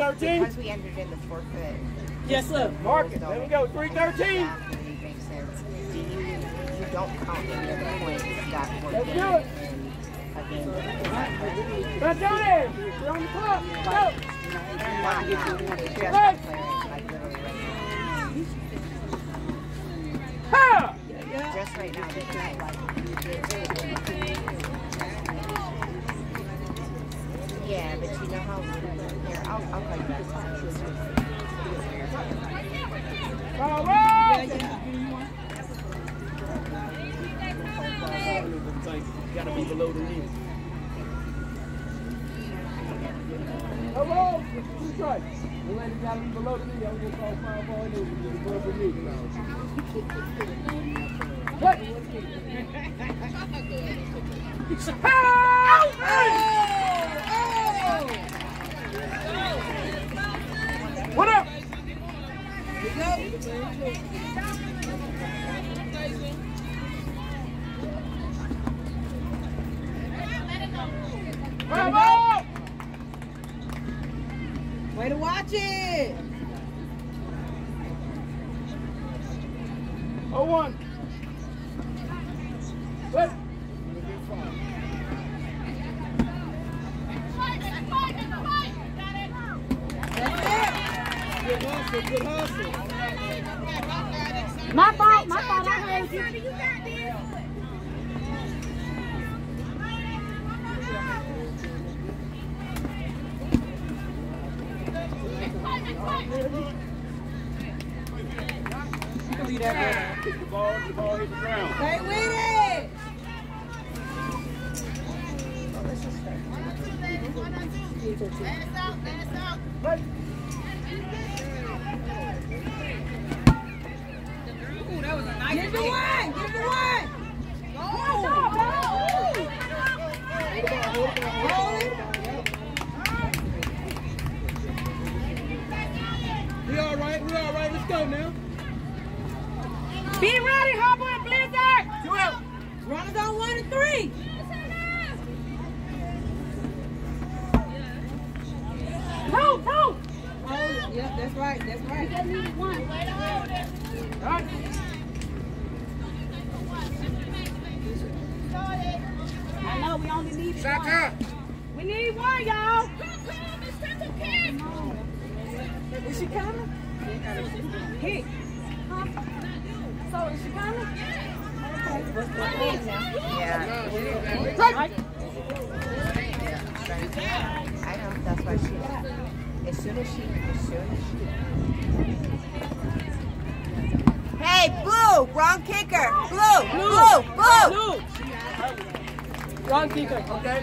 313? Because we entered in the forfeit. Yes, sir. Mark it. There we go. 313. Makes sense. You don't count any of the points that were Let's do gained it. in a game. Let's do this. We're on the clock. Go. Not just playing, like literally right now. Ha! Just right now, because yeah, but you know how here, I'll call you back. All right. Gotta be below the knee. Hello, two strikes. The lady gotta be below the knee. I'm gonna call foul ball and then above the knee. What? What up? Bravo! Way to watch it. 0-1. What? Good hustle, good hustle. My fault, I heard you. You got this. Kick the ball hit the ground. Stay with it. Right. Ooh, that was a nice Give the one. Hold it. We all right. Let's go now. Be ready, Harbor and Blizzard. 2 out. Runners on 1 and 3. Two. Oh, yep, that's right. You just needed one. All right. I know we only needed Shot one. time. We need one, y'all. Is she coming? Hit. Huh? So is she coming? Yeah. Right. I know, that's why she as soon as she Hey, blue, wrong kicker. Blue. Wrong kicker. Okay.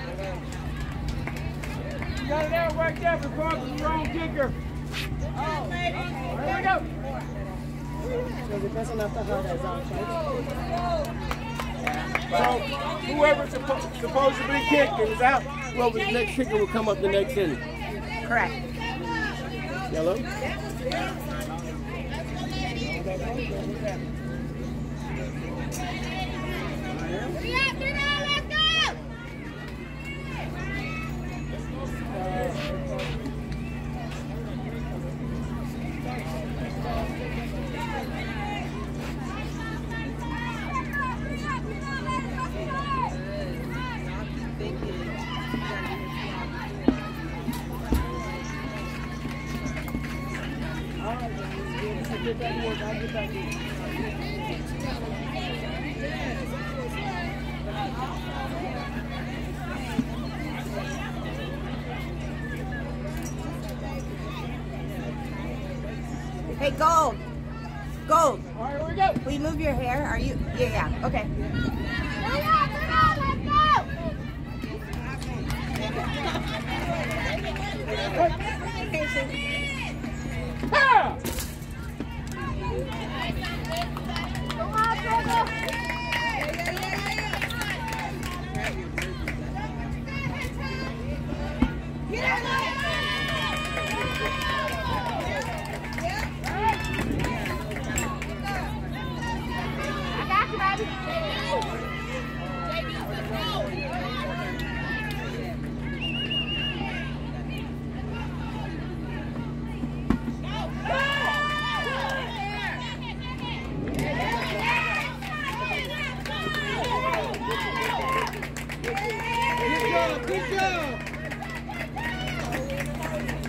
You got it out right there before the wrong kicker. Here we go. So the person after her is on So whoever's supposed to be kicked is out. Well, the next kicker will come up the next inning. Correct. Yellow. Hey, Gold. Gold. All right, here we go. Will you move your hair? Are you? Yeah. Okay. Ha!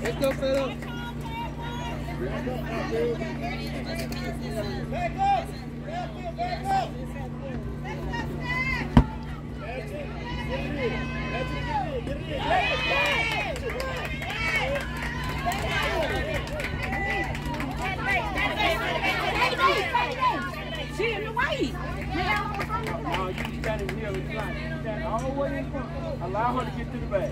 Let's go set up. Back up! Back up! That's it. Get it in. That's it. Get it in. She in the way. No, you got it here. It's right. You got all the way in front. Allow her to get to the back.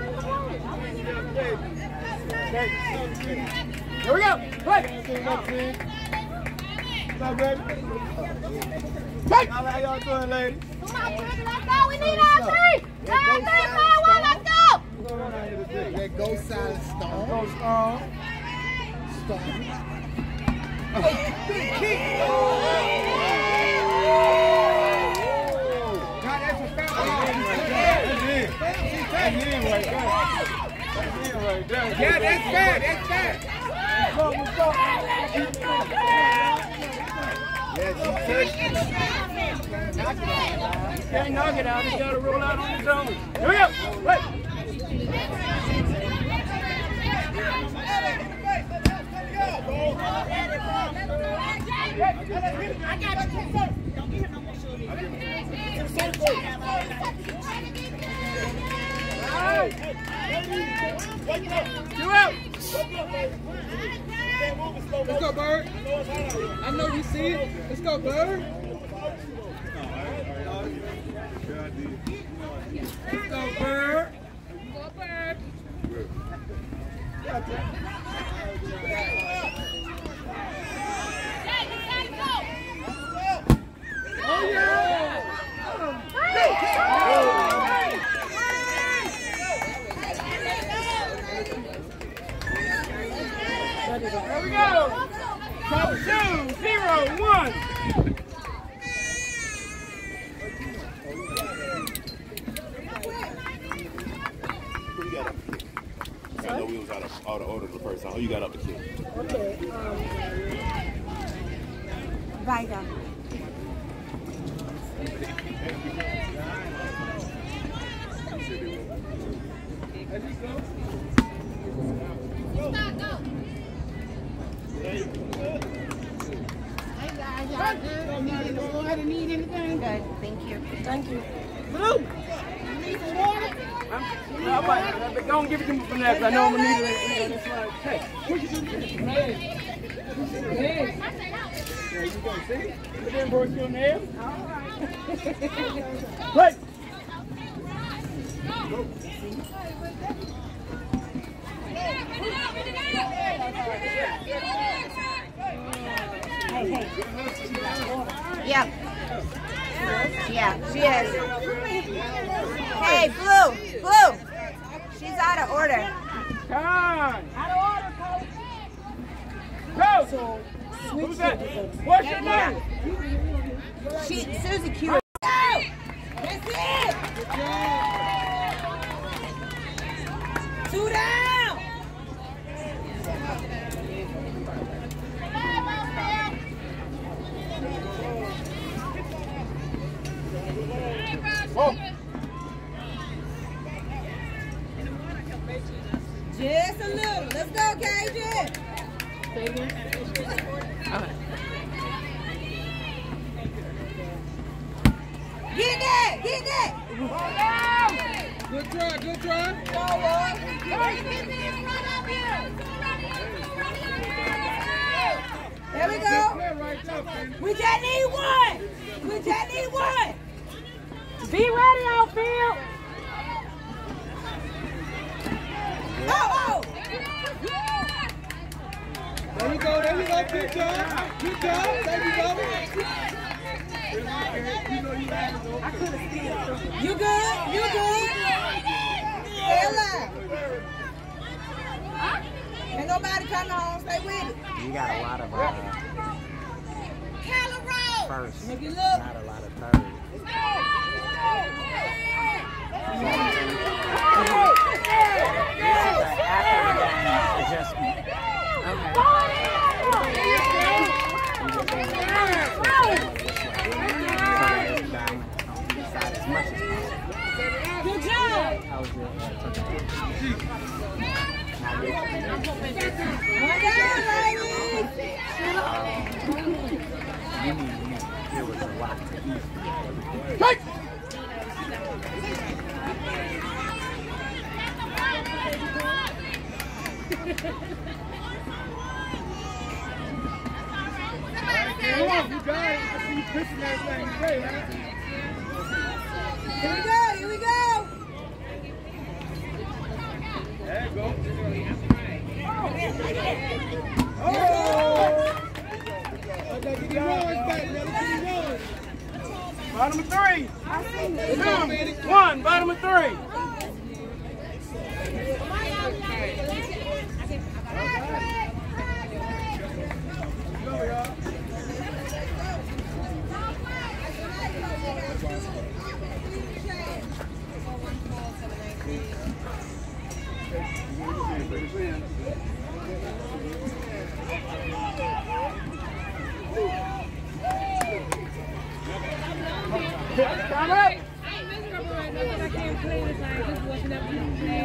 Here we go. Play. Stop, baby. Hey. How y'all doing, ladies? Come on, let's go. We need all three. 9, 3, 4, 1, let's go. That go silent storm. Go strong. Storm. Big kick. Yeah, that's bad. That's bad. Can't knock it out. He's got to roll out on his own. Here we go. Wait. I got you. Don't give him no more shoulder. You out. Let's go, Bird. I know you see it. Let's go, Bird. Let's go, Bird. Go, Bird. Oh, yeah. There we go. Top 2, 0, 1. I know we was out of order the first time. Oh, you got up the kick. Okay. Vita. Need anything? Good. Thank you. Thank you. Blue. Need some water? I'm go and give it to me from there, because I know I'm going to need it. Hey, what you doing? There you go, see? Put them broke your nail. All right. Play. Yep. Yeah, she is. Hey, Blue. Blue. She's out of order. Time. Out of order, coach. Coach. Who's that? What's your name? Susie Q. That's it! 2 down! Whoa. Just a little. Let's go, KJ. Get that! Get that! Good try. Good try. Go, boy. There we go. We just need one. We just need one. Be ready, outfield. Oh! There you go. There you go. Good job. Good job. There you go. You good? You good? Stay alive. Ain't nobody coming home. Stay with it. You got a lot of first, Make it look. not a lot of third. Adjustment. Good job. How was your Right. You got it. You pushing that thing today, man. Here we go, here we go. There you go. Oh! Get the rolls back, brother. Get the rolls. Bottom of 3. One, bottom of 3. Time up. I'm miserable right now because I can't play this. I just wasn't up to play.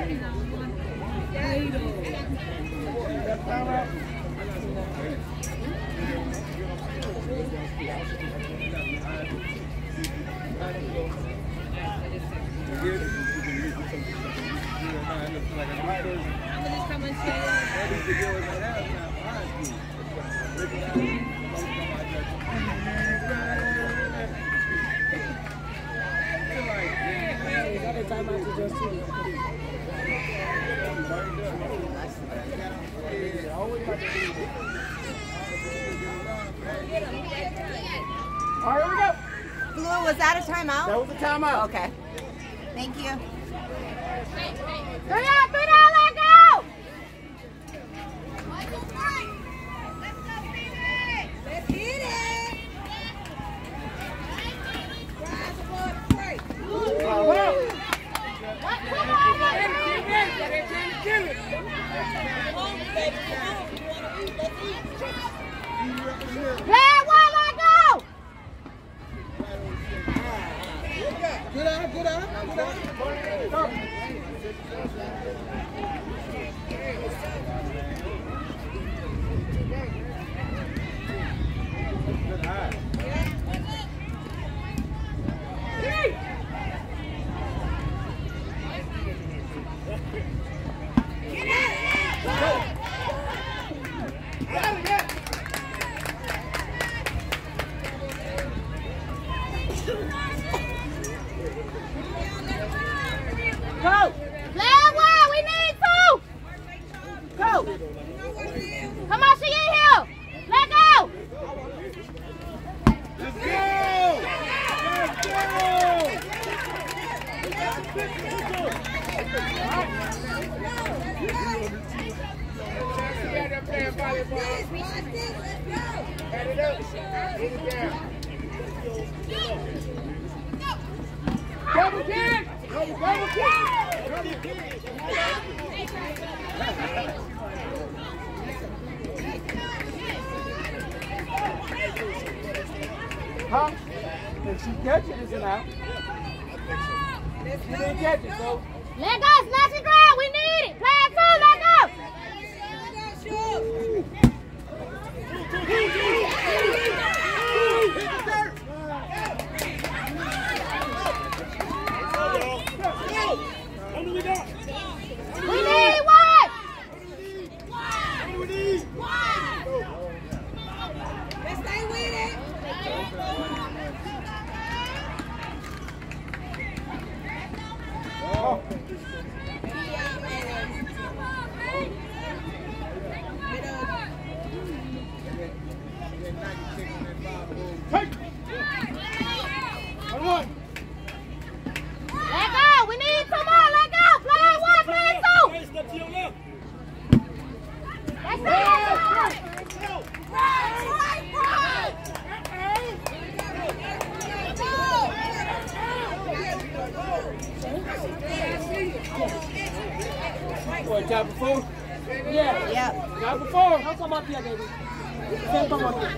Time up. All right, here we go. Blue, was that a timeout? That was a timeout. Okay. Thank you. 3 down, let go! Let's hit it! Play one, let go! Good out, good out, good out. Go! Play one, we need 2! Go! Come on, she in here! Let go! Let's go! Double kick! Double kick! Huh? If she catches it, it's an out. She didn't catch it, so. Let go, snatch the ground, we need it! Play it 2, let go! We need 1! Let's stay with it. Oh. Hey! One. Let go, we need 2 more, let go! Play 1, play 2! That's it! What, top before? Yeah. Yep. Top before. Don't come up here, baby. Don't come up here.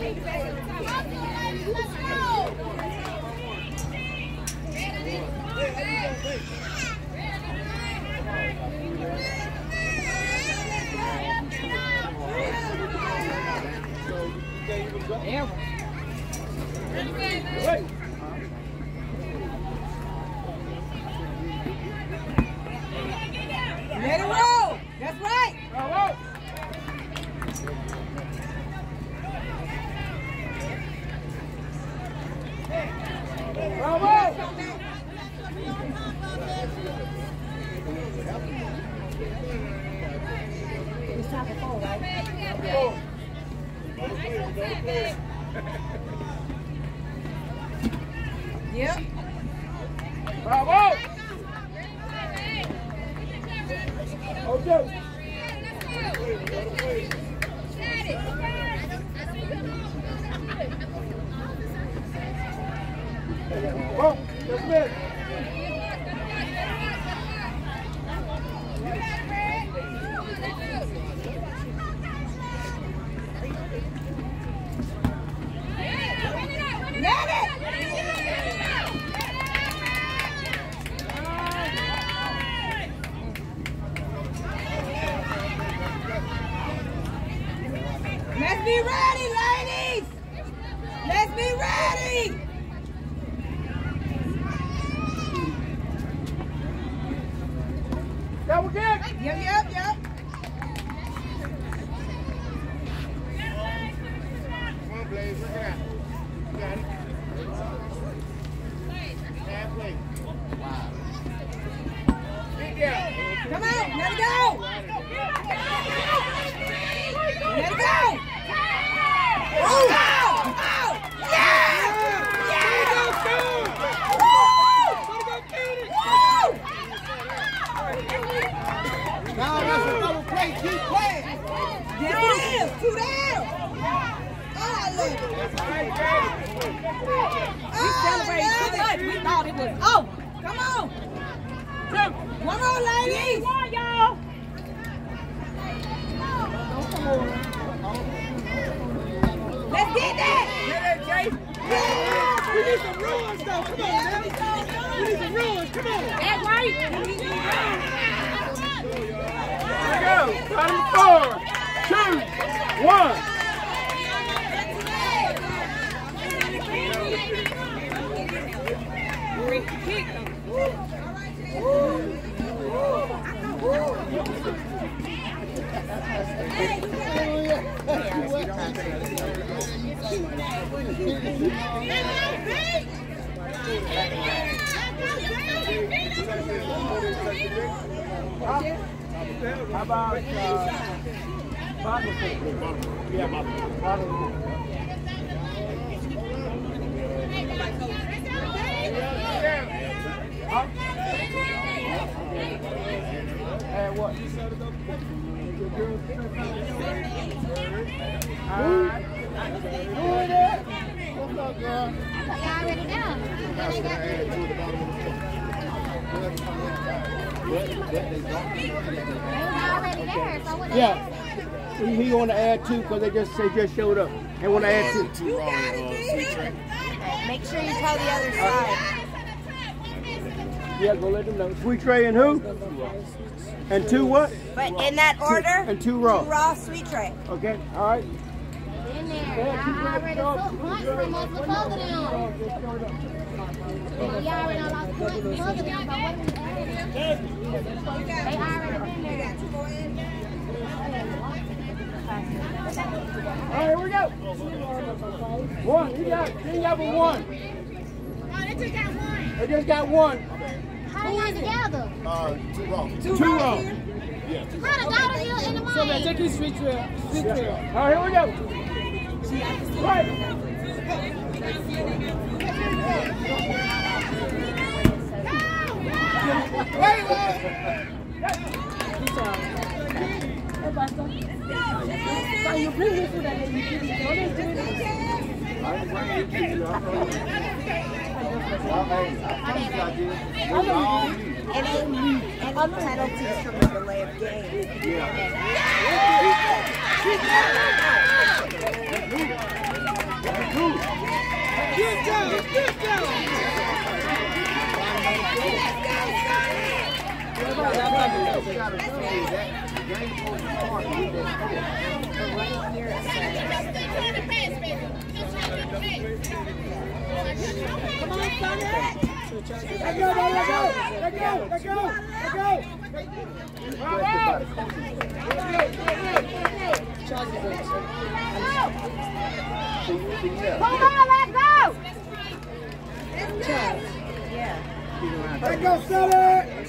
Let it roll. That's right. Bravo. Bravo. It's time for 4, right? Yep. Bravo. Okay. Well, that's it. Let's be ready, ladies. Let's be ready. Double kick. Yep. Come on, Blaze. Look at that. You got it. Halfway. Get down. Come on, let it go. Let it go. Oh! Yeah! Now that's a double play. Keep playing. Yes, it is. 2 down. Oh, I love it. We celebrated too much. We thought it was over. Come on. One more, ladies. Come on, y'all. Let's get that. We need some runs, though. Come on, man. We need some runs. Come on. That's right. Here we go. Bottom 4, 2, 1. How about bottom 4? Yeah, bottom 4. Huh? And what? Doing it. What's up, girl? Y'all already down. Already there, so what? Yeah. He want to add 2 because they just showed up. They want to add 2. Too wrong, sweet tray. Make sure you tell the other side. Yeah, go let them know. Sweet tray and who? And 2 what? But in that order, And 2 raw. 2 raw sweet tray. Okay, all right. In there. Y'all already took points from us with both of them. Y'all already lost points from both of them, so what do we add? They already been there. All right, here we go. 1. He got but 1. No, they just got one. They just got 1. How they got together? 2 wrong. 2 raw. Yeah, 2 How the daughter here in the So, man, morning? take your sweet trail. Sweet trail. All right, here we go. Right. So you bring this food and then you give it. Any penalties from the delay of game. Get down. Get down. Come on, Sonny. Let go, let go, let go, let go, let go. Hold on, let go. Let go, Sonny.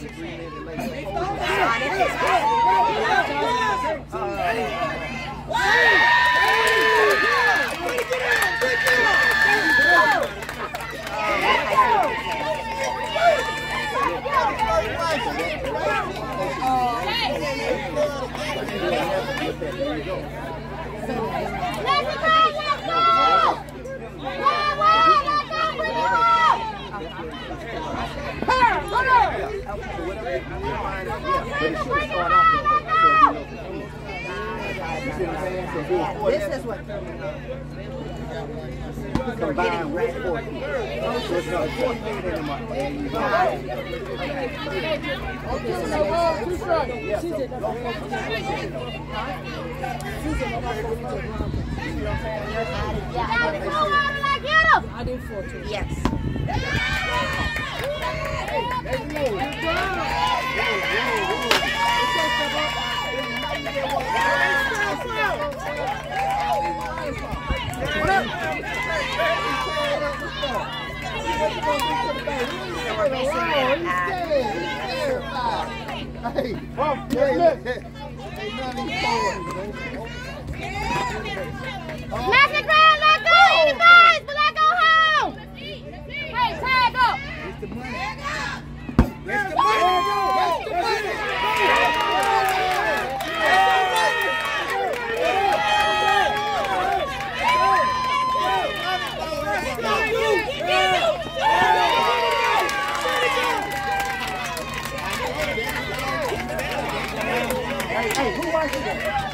This is what combined with 4 feet. So it's not 4 feet anymore. I did 4 too. Yes. Smash the ground, let go, you guys, but let go home. Hey, tag up. It's the money. It's the money. Hey, who watches it?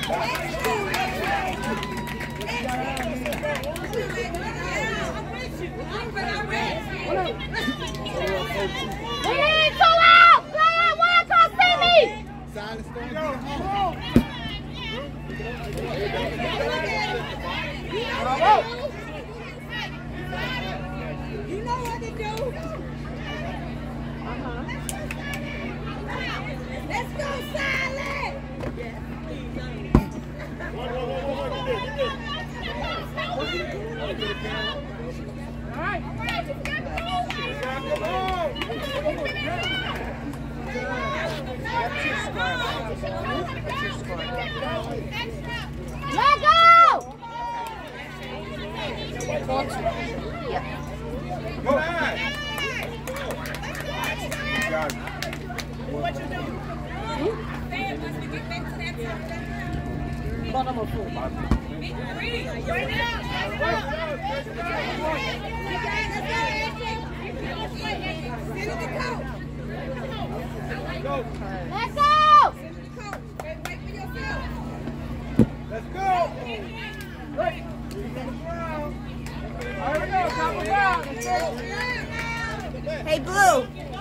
We ain't too loud. Play that one, come see me. Silence, go. You know what to do. Let's go, Silent. All right. Let go. Go ahead. What you doing? Bottom of 4. Right now. Let go. Let's go. Right. All right, we go. Top of the ground. Hey, Blue.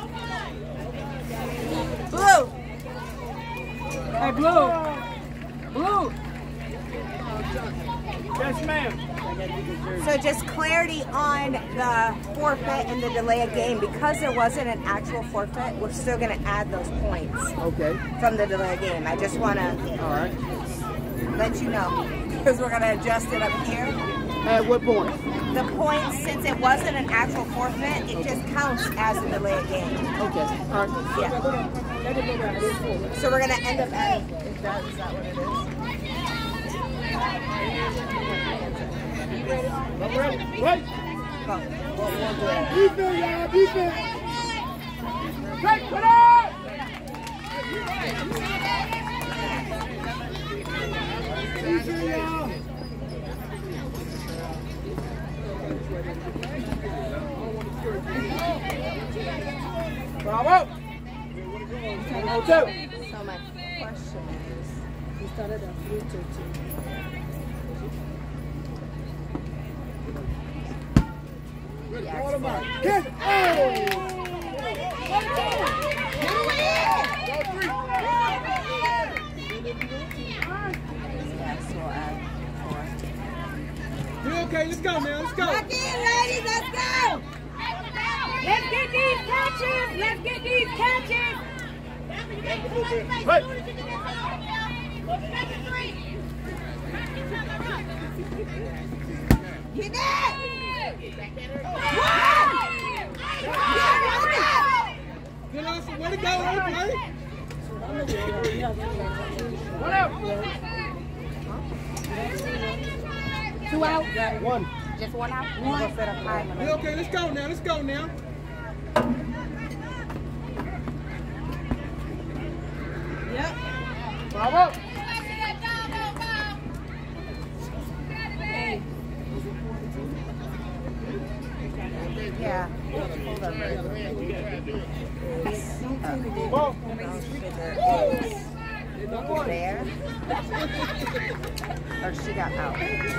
Blue. Hey, Blue. Blue. Yes, ma'am. So just clarity on the forfeit and the delay of game. Because there wasn't an actual forfeit, we're still going to add those points Okay. from the delay of game. I just want to All right. let you know because we're going to adjust it up here. At what point? The points, since it wasn't an actual forfeit, it just counts as a delay of game. Okay. All right. Yeah. So we're going to end up adding. Is that what it is? I'm ready. Wait. Go. We'll do it. Defense, y'all. Defense. Take it up. Defense, y'all. Bravo. 102. So my question is, We started at 3:13. Kick. Oh. You okay? Let's go, man. Let's go. Lock in, ladies. Let's go. Let's get these catches. Let's get these catches. Right. Get that. Good answer. Way to go, play. One out. 2 out. One. Just one out? One. Okay, let's go now. Let's go now. Yep. Bravo. Yeah. Hold on. Ball. There. Or she got out.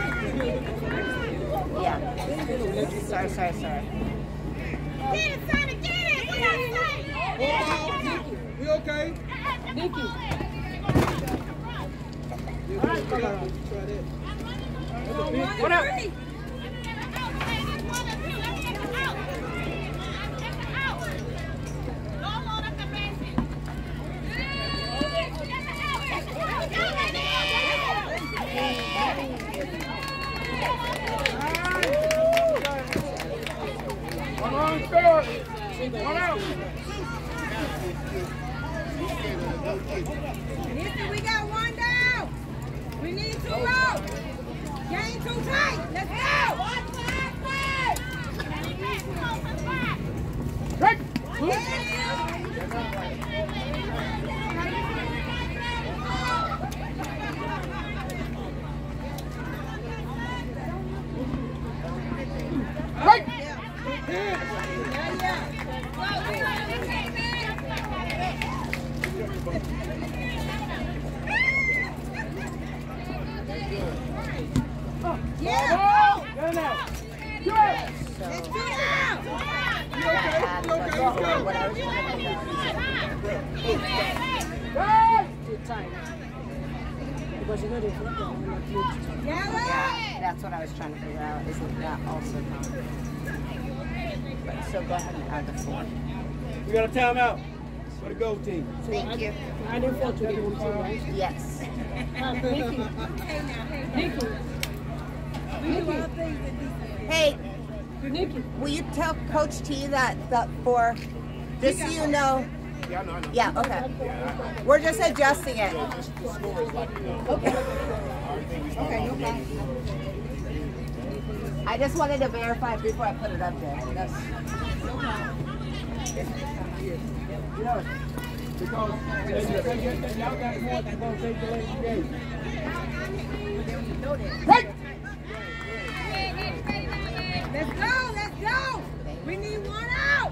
Yeah. Sorry. Get it, Sonny, get it. We got to We okay? Nikki. One out. One on score. One out. Listen, we got one down. We need 2 out. Game too tight. Let's go. Right. Right. Yeah. Go now. Go. Let's do it Yeah, that's what I was trying to figure out. Isn't that also counted? But so go ahead and add the 4. We got a timeout for the goal team. Thank you. I didn't fall to the home team, right? Yes. Hey, Nikki. will you tell Coach T that the 4, just so you know? Yeah, I know. Yeah, okay. We're just adjusting it. The score is like, Okay, no problem. I just wanted to verify before I put it up there. That's Yeah. Because y'all got more than going to take the last game. Right. Let's go. Let's go. We need 1 out.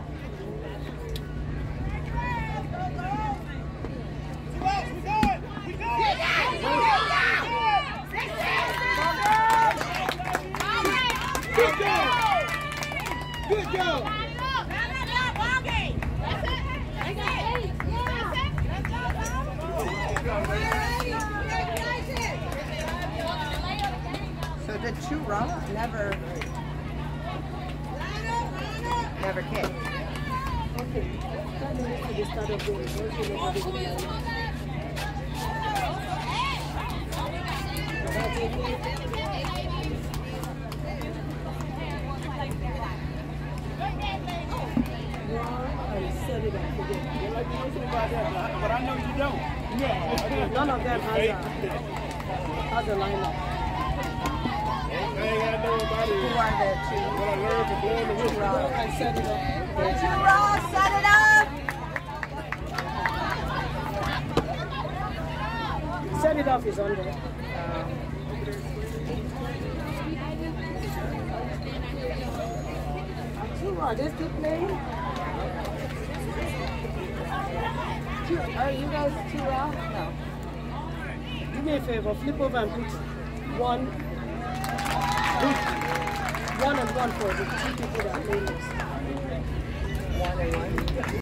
Good job. Good job. so the Churra never kicked. Okay. The start of the set it up again. But I know you don't. None of them has a lineup. I ain't got to know about it. Who are the two? What I learned from blowing the whistle. I set it up. The Churra, set it up! Set it off is on there. Churra, they still playing? Are you guys Churra? No. Do me a favor, flip over and put 1 and 1 for the 2 people that play this. 1 and 1.